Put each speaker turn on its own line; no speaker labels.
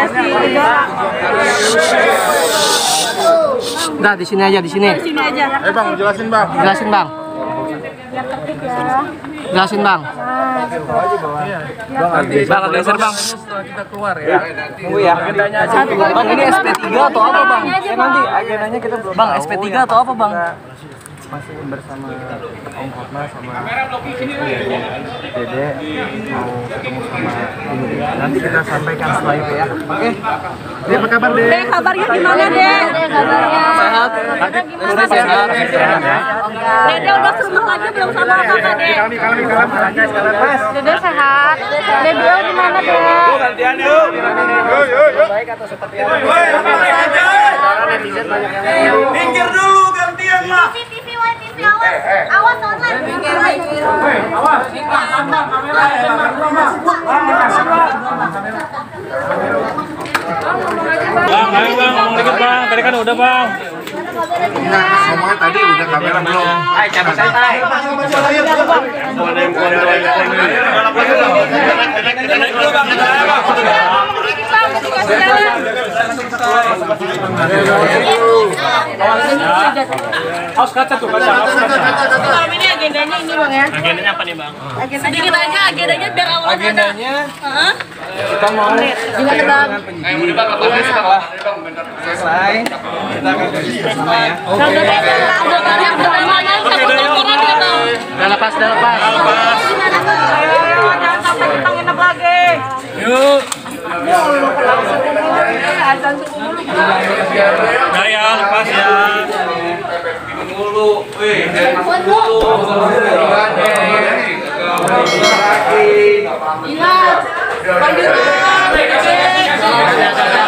Lesti Kejora.
Udah di sini aja, di sini.
Di sini aja.
Bang, jelasin bang.
Jelasin bang.
Yang ketik ya.
Jelasin bang.
Nah, gitu.
Bang, geser bang.
Setelah kita keluar ya.
Tunggu ya.
Agendanya aja.
Bang, ini SP3 atau apa bang?
Nanti agendanya kita belum.
Bang, SP3 atau apa bang?
Masih bersama Om Hotma sama Dede mau ketemu sama ini. Nanti kita sampaikan setelah itu ya. Oke. Dede, apa kabar Dede?
Dek, kabarnya gimana Dek? Kabarnya
Sehat.
gimana
Sehat.
Dede udah serumah lagi belum sama Apakah Dek? Dede sehat. Dede gimana Dek?
Gantian yuk. Yuk. Baik atau seperti apa?
Minggir dulu gantian lah. TV awas online. Minggir. Awas.
Bang, ayo bang, ngomong dikit bang. Tadi kan udah bang.
Nah, semuanya tadi udah kamera belum?
Ayo cabut santai. Awas kaca tuh, kaca.
Malam ini agendanya ini bang ya?
Agendanya apa nih bang?
Sedikit aja agendanya biar awal ada.
Agendanya kita mau
Gimana bang?
selesai kita akan bersama ya.
Udah lepas, udah lepas.
Jangan sampai kita nginep lagi.
Yuk. Udah ya, lepas ya.
Ingat,